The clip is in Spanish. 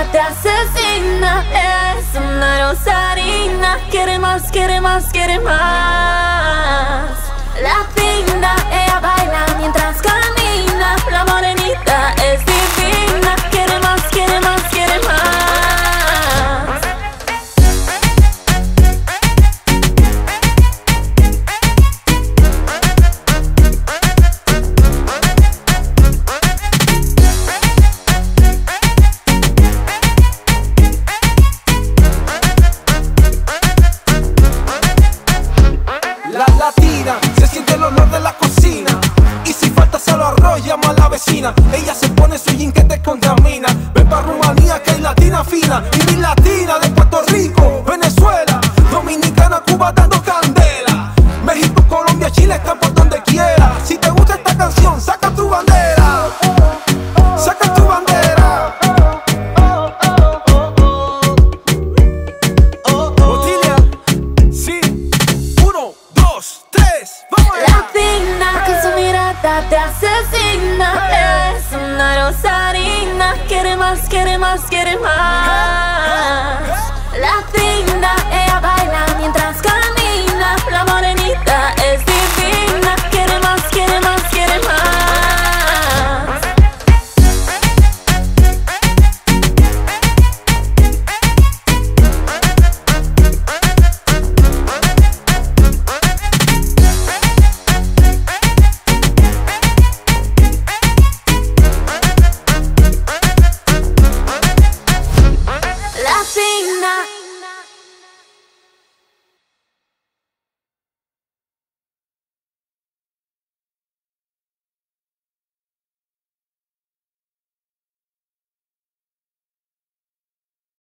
te asesina. Es una rosarina, quiere más, quiere más, quiere más. Latina, ella baila mientras camina. La morenita es divina, quiere más, quiere más, quiere más. La latina, se siente el olor de la cocina. Y si falta solo arroz, llama a la vecina. Ella se pone su jean que te contamina. Ven pa' Rumanía que hay latina fina. Y mi latina de Puerto Rico, Venezuela, Dominicana, Cuba dando candela. México, Colombia, Chile, están por donde quiera. Si te gusta esta canción, saca tu bandera. Saca tu bandera. Otilia, sí. 1, 2, 3, vamos allá. Latina, con su mirada te asesina. Es una rosarina, quiere más, quiere más, quiere más. Latina, ella baila mientras camina. La morenita es divina.